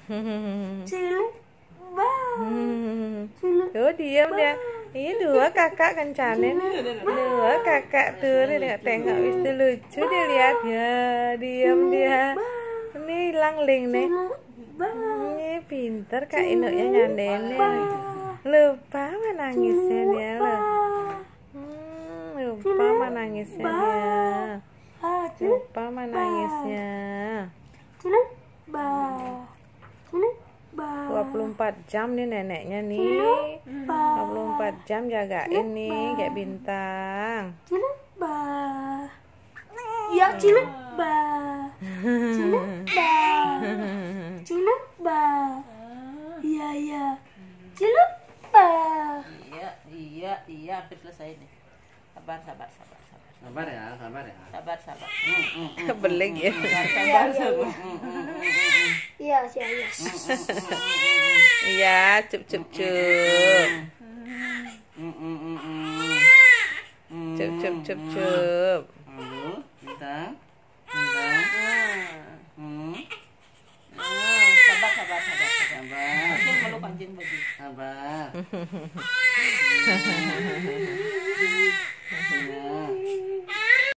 Cilik ba. Tuh diam dia. Ini dua kakak kencanin. Dua kakak tuh dia tengok wis tuh lucu dia lihat ya. Diam dia. Ini hilang link nih. Ini pinter Kak Inuknya nyandainnya. Lupa menangisnya dia loh. Lupa menangisnya dia. Lupa menangisnya. 24 jam nih neneknya nih. 24 jam jagain nih kayak bintang. Ya cilik ba. Cilik ba. Cilik ba. Iya iya. Cilik ba. Iya, hampir selesai nih. Sabar. Sabar ya. Sabar. Kebeling ya. Sabar. Iya. Iya, cup. Cup. Bintang. Sabar. Anjing meluk anjing bagi. Sabar.